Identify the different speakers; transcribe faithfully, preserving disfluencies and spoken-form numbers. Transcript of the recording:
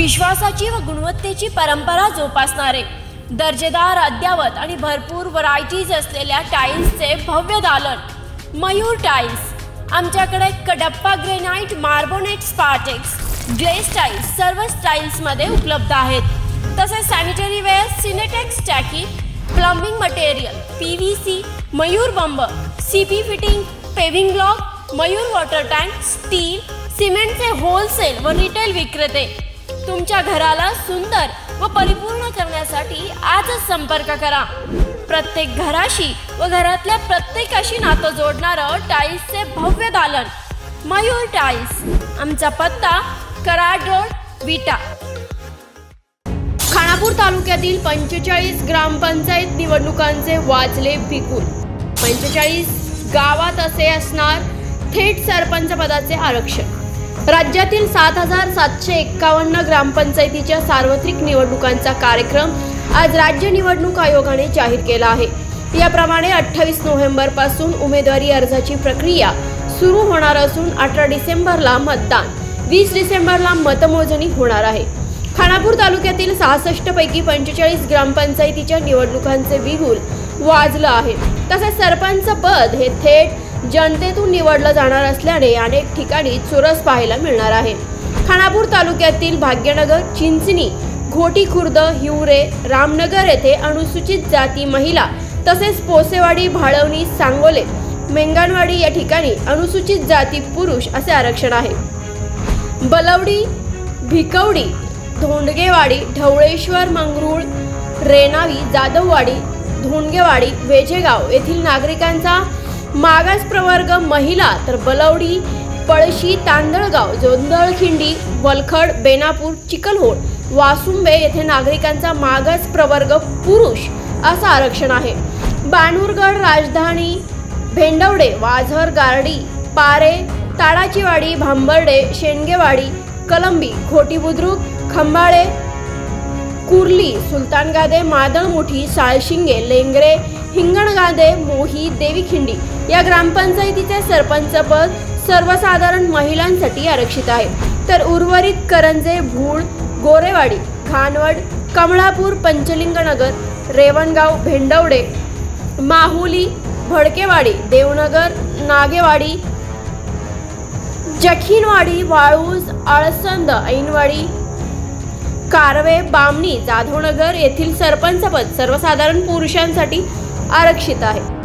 Speaker 1: विश्वासाची व गुणवत्तेची परंपरा जोपासणारे, दर्जेदार, अद्यावत आणि भरपूर व्हरायटीज असलेल्या टाइल्सचे भव्य दालन मयूर टाइल्स। आमच्याकडे Kadappa granite, marbonate, Spartex, glaze tiles सर्व स्टाइल्समध्ये उपलब्ध आहेत। तसेच सॅनिटरी वेअर, सिनेटेक्स टाकी, प्लंबिंग मटेरियल, पीव्हीसी, मयूर बंब, CP fitting, paving block, Mayur water tank, steel, सिमेंटचे होलसेल व रिटेल विक्रेते। तुमच्या घराला सुंदर व परिपूर्ण करण्यासाठी आजच संपर्क करा। प्रत्येक घराशी व घरातल्या प्रत्येकाशी नातं जोडणारं टाइल्सचे भव्य दालन मयूर टाइल्स। आमचा पत्ता कराड रोड, विटा। खानापूर तालुक्यातील पंचेचाळीस ग्रामपंचायत निवडणुकांचे वाजले बिगुल। पंचेचाळीस गावात असे असणार थेट सरपंच पदाचे आरक्षण। राज्यातील सात हजार सातशे एक्कावन्न ग्रामपंचायतीच्या सार्वत्रिक निवडणुकांचा कार्यक्रम आज राज्य निवडणूक आयोगाने जाहीर केला आहे। याप्रमाणे अठ्ठावीस नोव्हेंबर पासून उमेदवारी अर्जाची प्रक्रिया सुरू होणार असून अठरा डिसेंबरला मतदान, वीस डिसेंबरला मतमोजणी होणार आहे। खानापूर तालुक्यातील सहासष्ट पैकी पंचेचाळीस ग्रामपंचायतीच्या निवडणुकांचे बिगुल वाजलं आहे। तसेच सरपंच पद हे थेट जनतेतून निवडलं जाणार असल्याने अनेक ठिकाणी चुरस पाहायला मिळणार आहे। खानापूर तालुक्यातील भाग्यनगर, चिंचणी, घोटी खुर्द, हिवरे, रामनगर येथे अनुसूचित जाती महिला तसेच पोसेवाडी, भाळवणी, सांगोले, मेंगणवाडी या ठिकाणी अनुसूचित जाती पुरुष असे आरक्षण आहे। बलवडी, भिकवडी, धोंडगेवाडी, ढवळेश्वर, मंगरूळ, रेणावी, जाधववाडी, धोंडगेवाडी, वेजेगाव येथील नागरिकांचा मागास प्रवर्ग महिला तर बलवडी, पळशी, तांदळगाव, जोंधळखिंडी, वलखड, बेनापूर, चिखलहोळ, वासुंबे येथे नागरिकांचा मागास प्रवर्ग पुरुष असं आरक्षण आहे। बाणूरगड, राजधानी, भेंडवडे, वाझर, गारडी, पारे, ताडाचीवाडी, भांबर्डे, शेंडगेवाडी, कलंबी, खोटी बुद्रुक, खंबाळे, कुर्ली, सुलतानगादे, मादळमुठी, साळशिंगे, लेंगरे, हिंगणगादे, मोही, देवीखिंडी या ग्रामपंचायतीचे सरपंच पद सर्वसाधारण महिलांसाठी आरक्षित आहे। तर उर्वरित करंजे, भूळ, गोरेवाडी, घाणवड, कमळापूर, पंचलिंगनगर, रेवणगाव, भेंडवडे, माहुली, भडकेवाडी, देवनगर, नागेवाडी, जखीनवाडी, वाळूज, आळसंद, ऐनवाडी, कारवे, बामणी, जाधवनगर येथील सरपंच पद सर्वसाधारण पुरुषांसाठी आरक्षित आहे।